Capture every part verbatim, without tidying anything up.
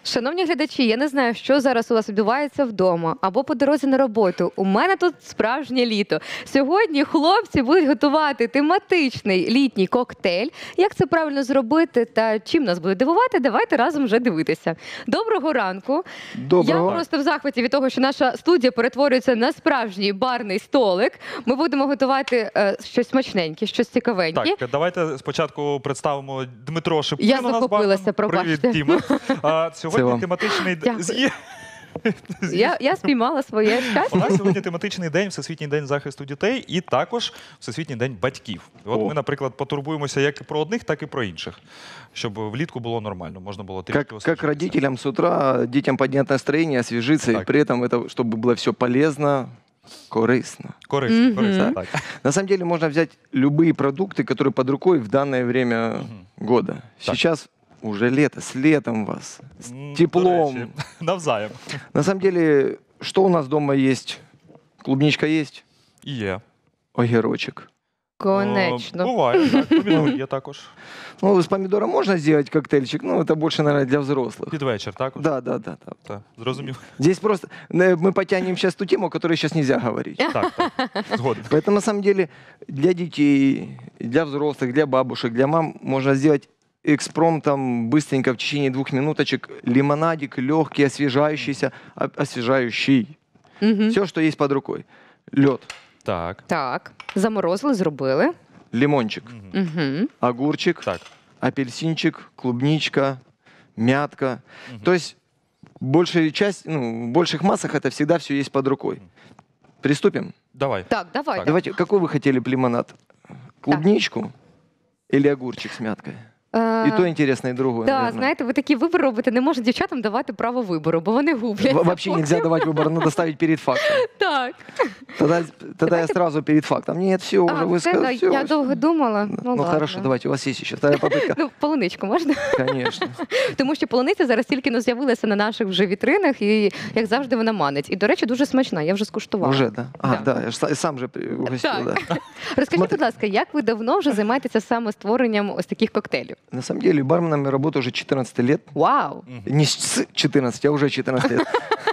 Шановні глядачі, я не знаю, що зараз у вас відбувається вдома або по дорозі на роботу. У мене тут справжнє літо. Сьогодні хлопці будуть готувати тематичний літній коктейль. Як це правильно зробити та чим нас буде дивувати, давайте разом вже дивитися. Доброго ранку. Доброго. Я просто в захваті від того, що наша студія перетворюється на справжній барний столик. Ми будемо готувати е, щось смачненьке, щось цікавеньке. Так, давайте спочатку представимо Дмитро Шипкин. Я у нас захопилася, бармен. пробачте. Привіт, Діма. А, Це сьогодні вам. тематичний Дякую. З'є- Я, я спіймала своє У щастя. нас сьогодні тематичний день, Всесвітній день захисту дітей і також Всесвітній день батьків. І От О. ми, наприклад, потурбуємося як про одних, так і про інших, щоб влітку було нормально, можна було трішки Как, как освіжитися. родителям с утра, детям поднять настроение, освежиться, Так. и при этом это, чтобы было все полезно, корисно. Корисно, Мгм. корисно, так. На самом деле можно взять любые продукты, которые под рукой в данное время года. Сейчас уже лето, с летом вас, с М, до теплом. речі, навзаєм. На самом деле, что у нас дома есть? Клубничка есть, І є. огірочек. О, Конечно. Буває, так. Помідор є також. Ну, с помидора можно сделать коктейльчик, но это больше, наверное, для взрослых. Під вечір також. Да, да, да, да. Так, зрозумів. Здесь просто э, мы потянем сейчас ту тему, о которой сейчас нельзя говорить. Так, так. Згоден. Поэтому, на самом деле, для детей, для взрослых, для бабушек, для мам можно сделать экспромтом быстренько в течение двух минуточек лимонадик, легкий, освежающийся, о- освежающий. Мгм. Все, что есть под рукой. Лед, Так, Так, заморозили, зробили. лимончик, Угу. огурчик, так. апельсинчик, клубничка, мятка. То есть большая часть, ну, в больших массах это всегда все есть под рукой. Приступим? Давай. Так, давайте. Давайте, какой вы хотели б лимонад? Клубничку или огурчик с мяткой? Е, И то интересно, и другое. Да, наверное. знаєте, ви такий вибір робите, не можна дівчатам давати право вибору, бо вони губляться. Во- Вообще потім. нельзя давать выбор, надо ставить перед фактом. Так. Тогда, тогда я сразу перед фактом. Нет, все, уже А, вы все, сказали. да, я довго думала. Ну, Ну, ладно. хорошо, давайте, у вас есть еще вторая попытка. Ну, полуничку можна? Конечно. Тому що полуниця зараз тільки ну, з'явилася на наших вже вітринах, і, як завжди, вона манить. І, до речі, дуже смачна, я вже скуштувала. Уже, да? А, Да. да, я ж са- сам же при- угостил, Так. да. Розкажіть, Смотри. будь ласка, як ви давно вже займаєтеся саме створенням ось таких коктейлів? На самом деле, барменом я работаю уже четырнадцать лет. Вау! Не с четырнадцати, а уже четырнадцать лет.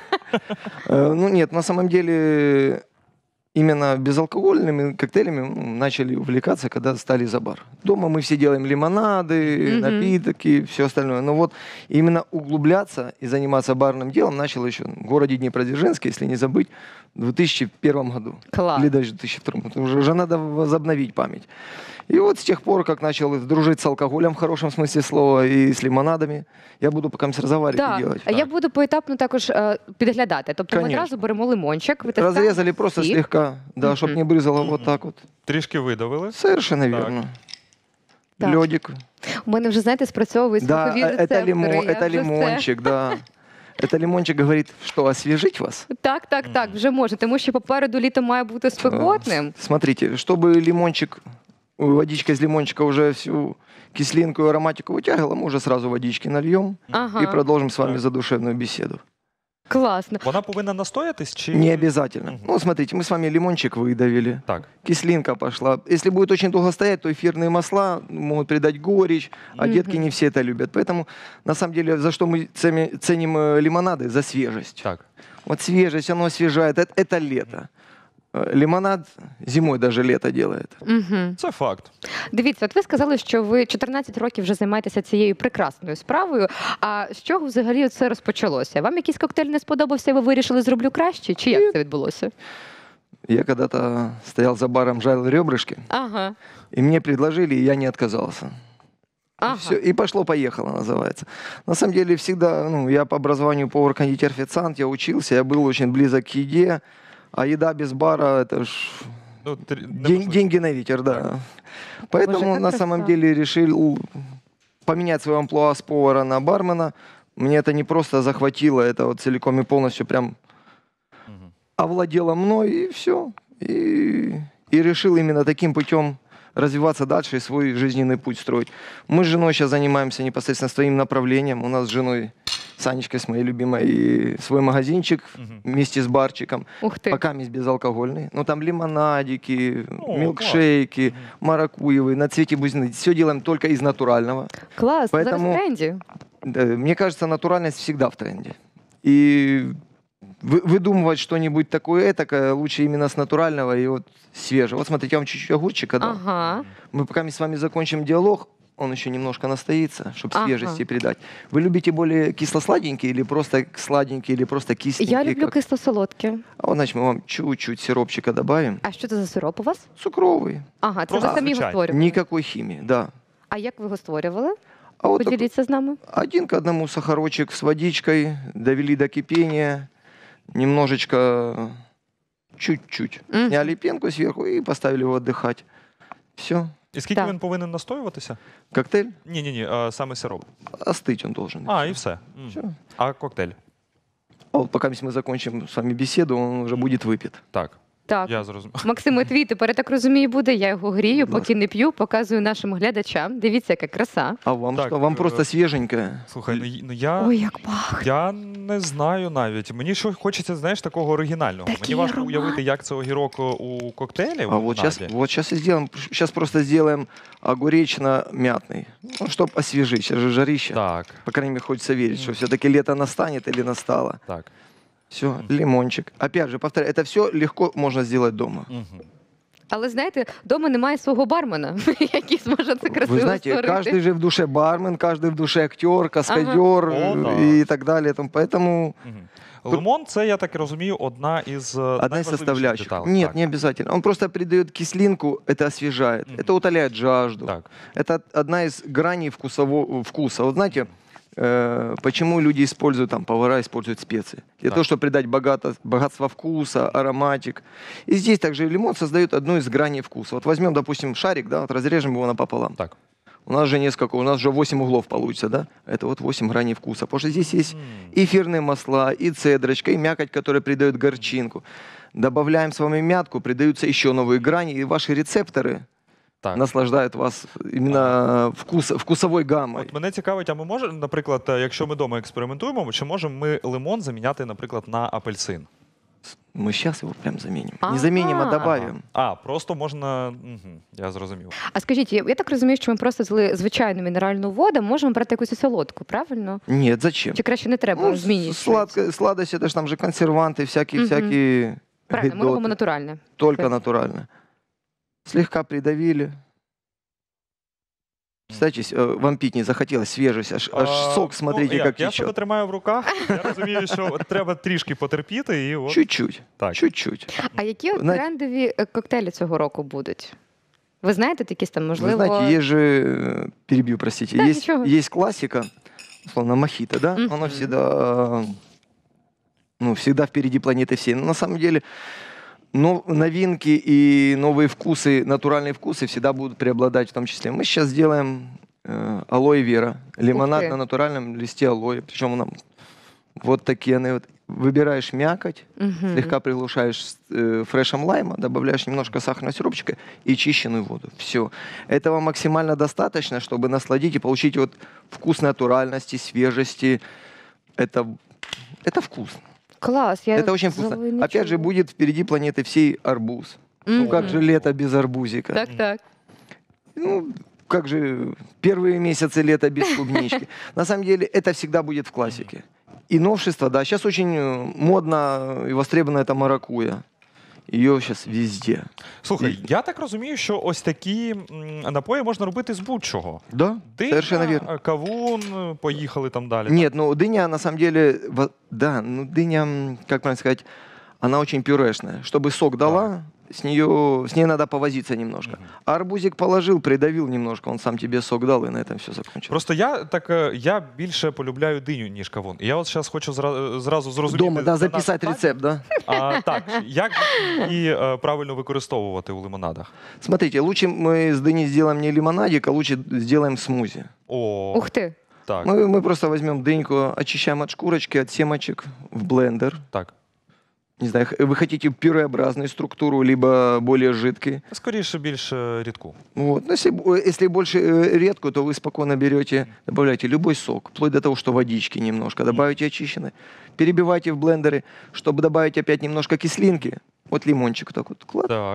Э, Ну нет, на самом деле именно безалкогольными коктейлями ну, начали увлекаться, когда стали за бар. Дома мы все делаем лимонады, Мгм. напиток и все остальное. Но вот именно углубляться и заниматься барным делом начал еще в городе Днепродзержинске, если не забыть, в две тысячи первом году. Клас! Или даже в две тысячи втором. Это уже, уже надо возобновить память. И вот с тех пор, как начал дружить с алкоголем в хорошем смысле слова и с лимонадами, я буду пока с разговаривать Так, и делать. а я буду поетапно також е, підглядати. Тобто ми Конечно. одразу беремо лимончик, витискаємо Разрезали просто сік. слегка, да, Мгм. чтобы не брызало вот так вот. Трішки видавили. Совершенно Так. верно. Так. Ледик. У мене вже, знаєте, спрацьовують Да, смакові э, рецептори. это, лимон, я это вже все- лимончик, да. Это лимончик говорит, что освежить вас? Так, так, так, вже можна, тому що попереду літо має бути спекотним. Э, Смотрите, чтобы лимончик, э, водичка из лимончика уже всю кислинку и ароматику вытягивала, мы уже сразу водички нальем Ага, и продолжим с вами Так. задушевную беседу. класно. Вона повинна настоятись чи Не обязательно. Мгм. Ну, смотрите, мы с вами лимончик выдавили, Так. кислинка пошла. Если будет очень долго стоять, то эфирные масла могут придать горечь, а Мгм. детки не все это любят. Поэтому, на самом деле, за что мы ценим, ценим э, лимонады? За свежесть. Так. Вот свежесть, оно освежает. Это, это лето. Э, Лимонад зимой даже лето делает. Угу. Це факт. Дивіться, от ви сказали, що ви чотирнадцять років вже займаєтеся цією прекрасною справою. А з чого взагалі це розпочалося? Вам якийсь коктейль не сподобався, і ви вирішили зроблю краще? Чи як це відбулося? Я когда-то стоял за баром, жарил ребрышки, Ага. и мне предложили, и я не отказался. Ага. Всё, и пошло-поехало, называется. На самом деле, всегда, ну, я по образованию повар-кондитер-официант, я учился, я был очень близок к еде, а еда без бара, это ж Ну, трі- день- неможливо. деньги на ветер, да. Поэтому Боже, как на самом красиво. деле решил поменять свое амплуа с повара на бармена. Мне это не просто захватило, это вот целиком и полностью прям Мгм. овладело мной, и все. И, и решил именно таким путем развиваться дальше и свой жизненный путь строить. Мы с женой сейчас занимаемся непосредственно своим направлением. У нас с женой, с Анечкой, с моей любимой, и свой магазинчик Мгм. вместе с барчиком. Ух ти. Пока есть безалкогольный. Ну, там лимонадики, О, милкшейки, Мгм. маракуевые, на цвете бузины. Все делаем только из натурального. Клас, зараз в Поэтому- тренді. Да, мне кажется, натуральность всегда в тренде. И вы- выдумывать что-нибудь такое этакое лучше именно с натурального и вот свежего. Вот смотрите, я вам чуть-чуть огурчика дал. Ага. Мы пока мы с вами закончим диалог, он еще немножко настоится, чтобы Ага. свежести придать. Вы любите более кисло-сладенький или просто сладенький, или просто кисленький? Я люблю как? кисло-солодке. А вот, значит, мы вам чуть-чуть сиропчика добавим. А що це за сироп у вас? Цукровый. Ага, це Просто ви самі його звичайний. створювали. Никакой химии, да. А як ви його створювали? А вот так- Поділіться з нами. один к одному сахарочек с водичкой, довели до кипения, немножечко, чуть-чуть, Мгм. сняли пенку сверху и поставили его отдыхать. Все. І скільки Так. він повинен настоюватися? Коктейль Ні, ні, ні, а, саме сироп. остыть он должен. А, і все. М. Всё. А коктейль? А вот пока мы закончим с вами беседу, он уже будет выпит. Так, Так. я зрозумів. Максиме, твій тепер, я так розумію, буде. Я його грію, Будь поки не п'ю, показую нашим глядачам. Дивіться, яка краса. А вам Так, что? Вам э, просто свеженькое. Слухай, ну, й- ну я, Ой, як пахне. я не знаю навіть. Мені що хочеться, знаєш, такого оригінального. Такий Мені важко аромат. уявити, як це огірок у коктейлі. А вот сейчас, вот сейчас и сделаем. Сейчас просто сделаем огуречно-мятный. Ну, чтобы освежить. Сейчас же жарище. Так, По крайней мере, хочется верить, что все-таки лето настанет или настало. так. Все, лимончик. Опять же, повторяю, это все легко можно сделать дома. Мгм. Але знаєте, вдома немає свого бармена, який зможе це красиво Вы знаете, створити. каждый же в душе бармен, каждый в душе актер, каскадер Ага. О, да. и так далее. Там, Поэтому Мгм. Лимон це, я так розумію, одна із е, одна из найважливіших составляющих. деталей. Нет, Так, не обязательно. Он просто придает кислинку, это освежает, Мгм. это утоляет жажду. так. Это одна из граней вкусово, вкуса. Вот знаете, э, почему люди используют, там, повара используют специи? Для Так. того, чтобы придать богато, богатство вкуса, ароматик. И здесь также лимон создает одну из граней вкуса. Вот возьмем, допустим, шарик, да, вот разрежем его напополам. Так. У нас же несколько, у нас же восемь углов получится, да? Это вот восемь граней вкуса. Потому что здесь есть М. и эфирные масла, и цедрочка, и мякоть, которая придает горчинку. Добавляем с вами мятку, придаются еще новые грани, и ваши рецепторы Так. наслаждают вас именно вкус, вкусовой гаммой. От мене цікавить, а ми можемо, наприклад, е, якщо ми вдома експериментуємо, чи можемо ми лимон заміняти, наприклад, на апельсин? Мы сейчас его прям заменим. Ага. Не заменим, а добавим. А, просто можна. Угу, я зрозумів. А скажіть, я, я так розумію, що ми просто зли звичайну мінеральну воду, можемо брати якусь солодку, правильно? Нет, зачем? Чи краще не треба Ну, змінювати? сладко, сладость, это же там же консерванты, всякие, Мгм. всякие Правильно, ми гидоты. робимо натуральне. Только Так. натурально. Слегка придавили. Кстати, с- э, вам пить не захотелось, свежесть, аж, аж А, сок, смотрите, ну, як, как Я себе течет. тримаю в руках. Я розумію, що треба трішки потерпіти, і от Чуть-чуть, так. чуть-чуть. А які от Знаєте- трендові е, коктейлі цього року будуть? Ви знаєте, якісь там, Вы можливо... знаете, есть же, э, перебью, простите, Да, есть, ничего. есть классика, условно, мохито, да? Мгм. Оно всегда, ну, всегда впереди планеты всей. Но на самом деле, но новинки и новые вкусы, натуральные вкусы всегда будут преобладать в том числе. Мы сейчас сделаем э, алоэ вера, лимонад ты. на натуральном листе алоэ, причем нам вот такие, они вот, выбираешь мякоть, Мгм. слегка приглушаешь с, э, фрешем лайма, добавляешь немножко сахарного сиропчика и чищенную воду. Все. Этого максимально достаточно, чтобы насладить и получить вот вкус натуральности, свежести. Это, это вкусно. Клас, я это очень вкусно. взагалі не Опять же, чула. будет впереди планеты всей арбуз. Ну как Мгм. же лето без арбузика? Так, так. Ну, как же первые месяцы лета без клубнички. На самом деле, это всегда будет в классике. И новшество, да, сейчас очень э, модно и востребовано это маракуйя. Ее сейчас везде. Слухай, я так розумію, що ось такі м, напої можна робити з будь-чого. Да, Диня, совершенно верно. кавун, е, поїхали там далі. Нет, ну дыня на самом деле, во- да, ну дыня, м, как правильно сказать, она очень пюрешная. Чтобы сок дала, с нее, с ней надо повозиться немножко. Мгм. А арбузик положил, придавил немножко, он сам тебе сок дал, и на этом все закончилось. Просто я так е, я більше полюбляю диню, ніж кавун. І я от зараз хочу зра- зразу зрозуміти. Дома, да, для нас записать питання, рецепт, да? А, так, як і е, правильно використовувати у лимонадах? Смотрите, лучше мы с дыни сделаем не лимонадик, а лучше сделаем смузи. О, Ух ти. так, Мы, мы просто возьмем дыньку, очищаем от шкурочки, от семечек в блендер. так. Не знаю, х- вы хотите пюреобразную структуру, либо более жидкий. Скоріше, більш е, рідку. Вот. Ну, если, б- если больше э, редкую, то вы спокойно берете, добавляете любой сок, вплоть до того, что водички немножко, добавите очищенной, перебивайте в блендере, чтобы добавить опять немножко кислинки. Вот лимончик так вот клад, Так.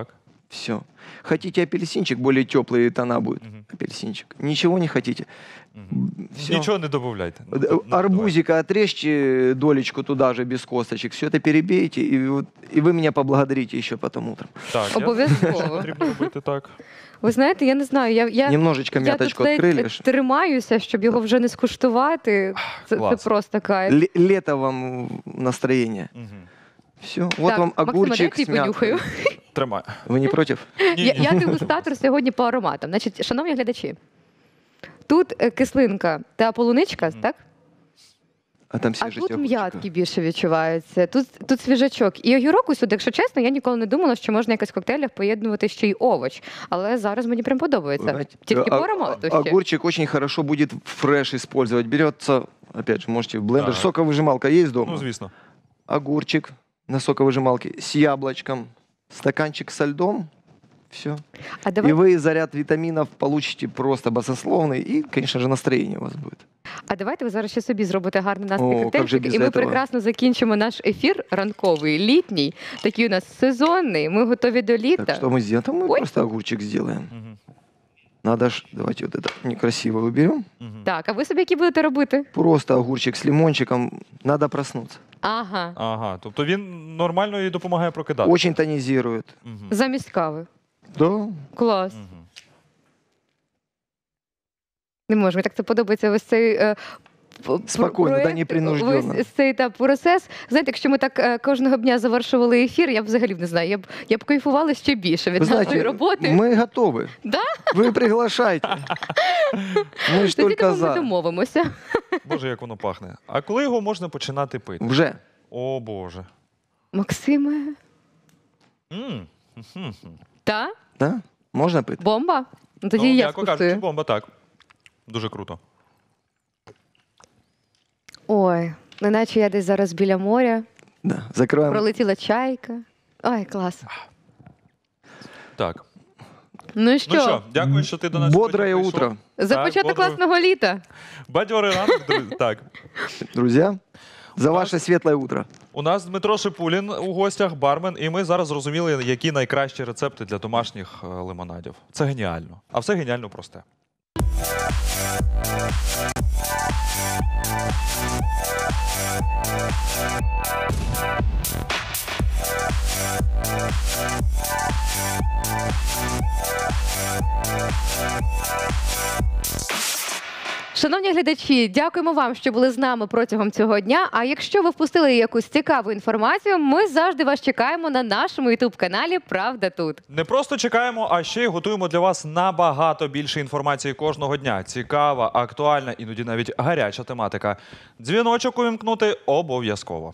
Все. Хотите апельсинчик, более теплые тона будет. Мгм. Апельсинчик. Ничего не хотите? Мгм. Всё. Нічого не додавайте. Д- Арбузика отрежьте долечку туда же, без косточек. Все это перебейте, и, вот, и вы меня поблагодарите еще потом утром. Так, я Обов'язково. думаю, що потрібно робити так. Ви знаєте, я не знаю, я, я, Немножечко я тут мяточку навіть открыли. ш- тримаюся, щоб його вже не скуштувати. Це, це Клас. просто кайф. Ле- Лето вам настроение. Мгм. Все. Вот Так, вам Максиме, огурчик дайте с я понюхаю. мятой. Тримай. Вы не против? Ні, Я, ні. я дегустатор сьогодні по ароматам. Значить, шановні глядачі, тут е, кислинка та полуничка, Мгм. так? А там А свежесть тут огурчика. м'ятки більше відчуваються. Тут, тут свіжачок. І огірок усюди, якщо чесно, я ніколи не думала, що можна якось в коктейлях поєднувати ще й овоч. Але зараз мені прям подобається. Знаете, Тільки а- по аромату а- ще. Огурчик очень хорошо будет фреш использовать. Берется, опять же, можете в блендер. Так. Соковыжималка есть дома? Ну, звісно. Огурчик на соковыжималке с яблочком, стаканчик со льдом. Все. А давай, И вы заряд витаминов получите просто баснословный. И, конечно же, настроение у вас будет. а давайте ви зараз ще собі зробите гарний настрій О, як же коктейльчик, без і ми этого? прекрасно закінчимо наш ефір ранковий, літній. Такий у нас сезонний. Ми готові до літа. Так что мы сделаем? Там мы Ой. просто огурчик сделаем. Мгм. Надо ж, давайте вот это некрасиво выберем. Мгм. Так, а ви собі які будете робити? Просто огурчик с лимончиком. Надо проснуться. Ага. Ага, тобто він нормально і допомагає прокидати. Очень тонизирует. Мгм. Замість кави. Да. Клас. Мгм. Не можу, мені так це подобається ось цей. е, п- пр- Спокійно, да, проект, непринужденно. Ось цей та, процес. Знаєте, якщо ми так е, кожного дня завершували ефір, я б взагалі б не знаю, я б, я б кайфувала ще більше від Вы нашої знаете, роботи. мы готовы. Да? Вы приглашайте. Мы ж Тоді только ми за. домовимося. Боже, як воно пахне. А коли його можна починати пити? Вже. О, Боже. Максиме, М. Мгм. та? Да? Можна пити? Бомба? Ну тоді Ну, і я м'яко кажучи, скуштую. бомба, так. Дуже круто. Ой, неначе я десь зараз біля моря, Да. Закриваємо. пролетіла чайка. Ой, клас. Так. Ну що, Ну що, дякую, що ти до нас Бодрое сьогодні прийшов. утро, за Так, початок бодрого. класного літа. Бадьорий ранок, друзі. Так. друзья. За У ваше светлое утро. У нас Дмитро Шипулін у гостях, бармен, і ми зараз зрозуміли, які найкращі рецепти для домашніх е, лимонадів. Це геніально. А все геніально просте. Шановні глядачі, дякуємо вам, що були з нами протягом цього дня. А якщо ви впустили якусь цікаву інформацію, ми завжди вас чекаємо на нашому ютуб-каналі Правда тут. Не просто чекаємо, а ще й готуємо для вас набагато більше інформації кожного дня. Цікава, актуальна, іноді навіть гаряча тематика. Дзвіночок увімкнути обов'язково.